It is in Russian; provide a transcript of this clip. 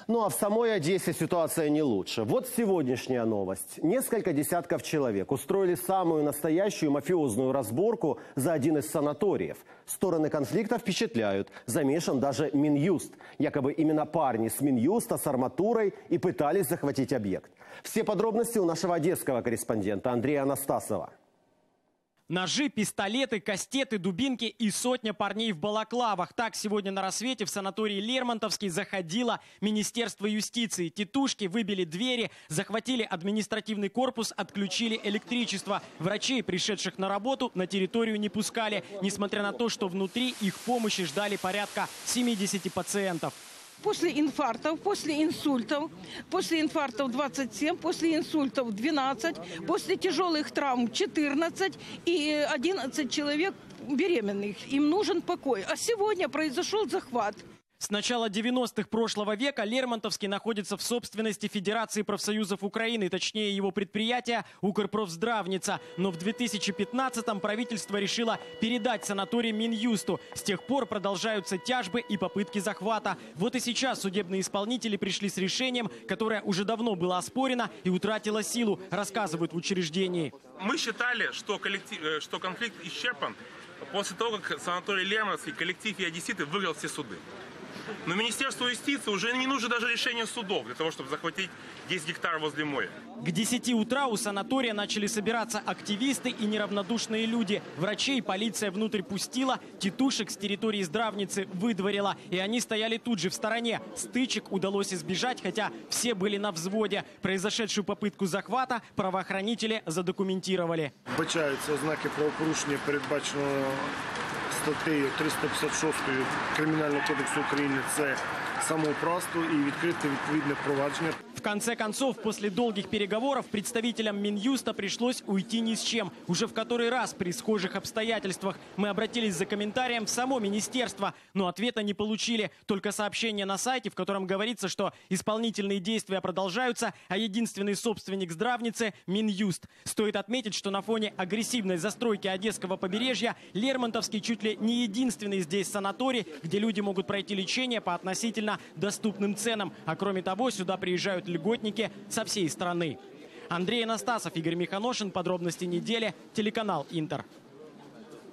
Ну а в самой Одессе ситуация не лучше. Вот сегодняшняя новость. Несколько десятков человек устроили самую настоящую мафиозную разборку за один из санаториев. Стороны конфликта впечатляют. Замешан даже Минюст. Якобы именно парни с Минюста с арматурой и пытались захватить объект. Все подробности у нашего одесского корреспондента Андрея Анастасова. Ножи, пистолеты, кастеты, дубинки и сотня парней в балаклавах. Так сегодня на рассвете в санатории Лермонтовский заходило Министерство юстиции. Тетушки выбили двери, захватили административный корпус, отключили электричество. Врачей, пришедших на работу, на территорию не пускали, несмотря на то, что внутри их помощи ждали порядка 70 пациентов. После инфарктов, после инсультов 27, после инсультов 12, после тяжелых травм 14 и 11 человек беременных. Им нужен покой. А сегодня произошел захват. С начала 90-х прошлого века Лермонтовский находится в собственности Федерации профсоюзов Украины, точнее его предприятия «Укрпрофздравница». Но в 2015-м правительство решило передать санаторий Минюсту. С тех пор продолжаются тяжбы и попытки захвата. Вот и сейчас судебные исполнители пришли с решением, которое уже давно было оспорено и утратило силу, рассказывают в учреждении. Мы считали, что конфликт исчерпан после того, как санаторий Лермонтовский, коллектив и одесситы выиграл все суды. Но Министерству юстиции уже не нужно даже решение судов для того, чтобы захватить 10 гектаров возле моря. К 10 утра у санатория начали собираться активисты и неравнодушные люди. Врачей полиция внутрь пустила, тетушек с территории здравницы выдворила. И они стояли тут же в стороне. Стычек удалось избежать, хотя все были на взводе. Произошедшую попытку захвата правоохранители задокументировали. Вбачаються ознаки правопорушення, передбаченого статтею 356 Кримінального кодексу України, це самоуправство и відкрити відповідне провадження. В конце концов, после долгих переговоров представителям Минюста пришлось уйти ни с чем. Уже в который раз при схожих обстоятельствах мы обратились за комментарием в само министерство, но ответа не получили. Только сообщение на сайте, в котором говорится, что исполнительные действия продолжаются, а единственный собственник здравницы – Минюст. Стоит отметить, что на фоне агрессивной застройки Одесского побережья Лермонтовский чуть ли не единственный здесь санаторий, где люди могут пройти лечение по относительно доступным ценам. А кроме того, сюда приезжают льготники со всей страны. Андрей Анастасов, Игорь Миханошин. Подробности недели. Телеканал Интер.